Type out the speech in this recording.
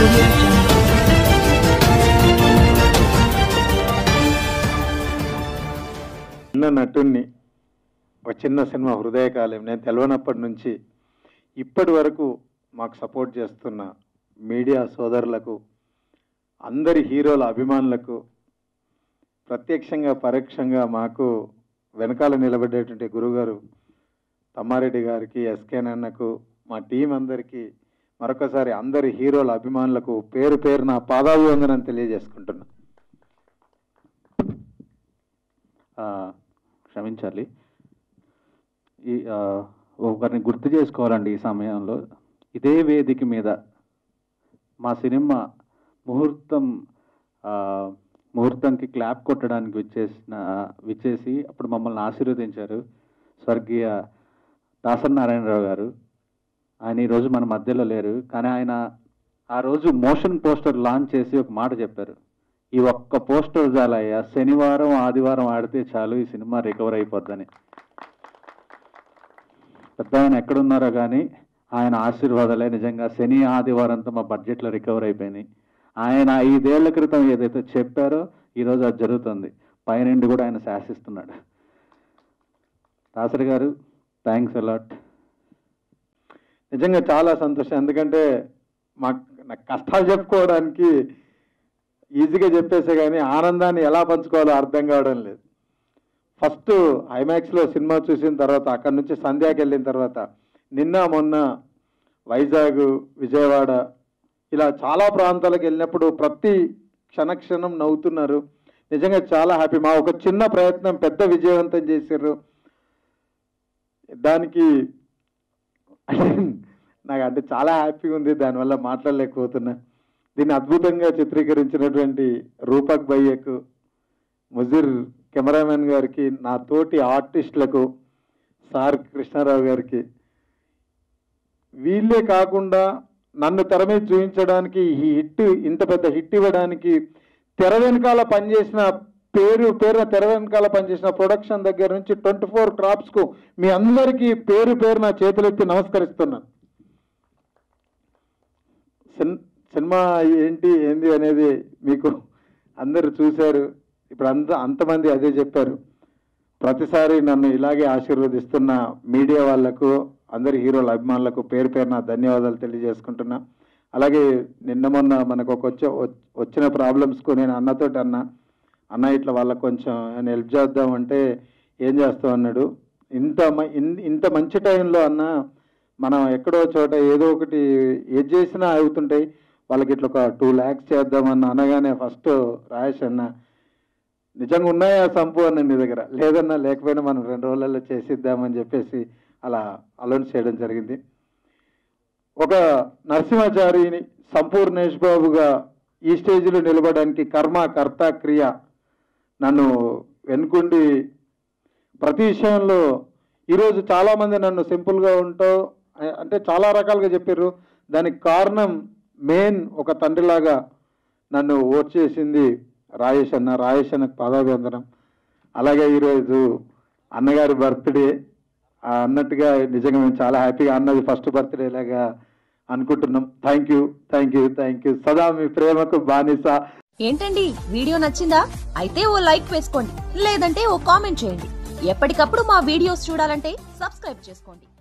Audio Jungle. చిన్న నటుణ్ణి ఒక చిన్న సినిమా హృదయకాలం నేను తెలవనప్పటి నుంచి ఇప్పటి వరకు మాకు సపోర్ట్ చేస్తున్న మీడియా సోదరులకు, అందరి హీరోల అభిమానులకు, ప్రత్యక్షంగా పరోక్షంగా మాకు వెనకాల నిలబడేటువంటి గురుగారు తమ్మారెడ్డి గారికి, ఎస్కే అన్నకు, మా టీం అందరికీ మరొకసారి అందరి హీరోల అభిమానులకు పేరు పేరున పాదాభివందనం తెలియజేసుకుంటున్నా. క్షమించాలి, ఈ ఒకరిని గుర్తు చేసుకోవాలండి. ఈ సమయంలో ఇదే వేదిక మీద మా సినిమా ముహూర్తంకి క్లాప్ కొట్టడానికి విచ్చేసి అప్పుడు మమ్మల్ని ఆశీర్వదించారు స్వర్గీయ దాసరి నారాయణరావు గారు. ఆయన ఈరోజు మన మధ్యలో లేరు, కానీ ఆయన ఆ రోజు మోషన్ పోస్టర్ లాంచ్ చేసి ఒక మాట చెప్పారు, ఈ ఒక్క పోస్టర్ చాలయ్యా, శనివారం ఆదివారం ఆడితే చాలు ఈ సినిమా రికవర్ అయిపోద్దని. పెద్ద ఆయన ఎక్కడున్నారో కానీ ఆయన ఆశీర్వాదాలే నిజంగా శని ఆదివారంతో మా బడ్జెట్లో రికవర్ అయిపోయినాయి. ఆయన 5 ఏళ్ల క్రితం ఏదైతే చెప్పారో ఈరోజు అది జరుగుతుంది. పైనుండి కూడా ఆయన శాసిస్తున్నాడు. దాసరి గారు, థ్యాంక్స్ అలాట్. నిజంగా చాలా సంతోషం. ఎందుకంటే నాకు కష్టాలు చెప్పుకోవడానికి ఈజీగా చెప్పేసే కానీ ఆనందాన్ని ఎలా పంచుకోవాలో అర్థం కావడం లేదు. ఫస్ట్ ఐమాక్స్లో సినిమా చూసిన తర్వాత, అక్కడి నుంచి సంధ్యాకి వెళ్ళిన తర్వాత, నిన్న మొన్న వైజాగ్, విజయవాడ ఇలా చాలా ప్రాంతాలకు వెళ్ళినప్పుడు ప్రతి క్షణక్షణం నవ్వుతున్నారు. నిజంగా చాలా హ్యాపీ. మా ఒక చిన్న ప్రయత్నం పెద్ద విజయవంతం చేశారు. దానికి నాకు అంటే చాలా హ్యాపీగా ఉంది. దానివల్ల మాట్లాడలేకపోతున్నా. దీన్ని అద్భుతంగా చిత్రీకరించినటువంటి రూపక్ భయ్యకు, ముజీర్ కెమెరామెన్ గారికి, నా తోటి ఆర్టిస్టులకు, సార్ కృష్ణారావు గారికి, వీళ్ళే కాకుండా నన్ను తెర మీద చూపించడానికి, ఈ హిట్ ఇంత పెద్ద హిట్ ఇవ్వడానికి తెర వెనకాల పనిచేసిన పేరు తెర వెనకాల పనిచేసిన ప్రొడక్షన్ దగ్గర నుంచి 24 క్రాప్స్కు మీ అందరికీ పేరు నా చేతులెత్తి నమస్కరిస్తున్నాను. సినిమా ఏంది అనేది మీకు అందరు చూశారు. ఇప్పుడు అంతమంది అదే చెప్పారు. ప్రతిసారి నన్ను ఇలాగే ఆశీర్వదిస్తున్న మీడియా వాళ్లకు, అందరి హీరోల అభిమానులకు పేరు పేరున ధన్యవాదాలు తెలియజేసుకుంటున్నా. అలాగే నిన్న మొన్న మనకు వచ్చిన ప్రాబ్లమ్స్కు నేను అన్నతోటి అన్న ఇట్లా వాళ్ళకు కొంచెం హెల్ప్ చేద్దామంటే ఏం చేస్తాం అన్నాడు. ఇంత మంచి టైంలో అన్న, మనం ఎక్కడో చోట ఏదో ఒకటి ఏది చేసినా అవుతుంటాయి, వాళ్ళకి ఇట్లా ఒక 2 lakhs చేద్దామన్న అనగానే ఫస్ట్ రాయేష్ అన్న, నిజంగా ఉన్నాయా సంపు అన్న నీ దగ్గర? లేదన్నా, లేకపోయినా మనం 2 రోజులలో చేసిద్దామని చెప్పేసి అలా అలౌన్స్ చేయడం జరిగింది. ఒక నరసింహాచారిని సంపూర్ణేష్ బాబుగా ఈ స్టేజ్లో నిలబడడానికి కర్మ కర్త క్రియ నన్ను వెనుకుండి ప్రతి విషయంలో ఈరోజు చాలామంది నన్ను సింపుల్గా ఉంటావు అంటే చాలా రకాలుగా చెప్పారు. దానికి కారణం మెయిన్ ఒక తండ్రిలాగా నన్ను ఓట్ చేసింది రాయేష్ అన్న. రాయేష్ అన్నకు పాదాభివందనం. అలాగే ఈరోజు అన్నగారి బర్త్డే అన్నట్టుగా నిజంగా మేము చాలా హ్యాపీగా అన్నది ఫస్ట్ బర్త్డే లాగా అనుకుంటున్నాం. Thank you. సదా మీ ప్రేమకు బానిస. ఏంటండి, వీడియో నచ్చిందా? అయితే ఓ లైక్ వేసుకోండి, లేదంటే ఓ కామెంట్ చేయండి. ఎప్పటికప్పుడు మా వీడియోస్ చూడాలంటే సబ్స్క్రైబ్ చేసుకోండి.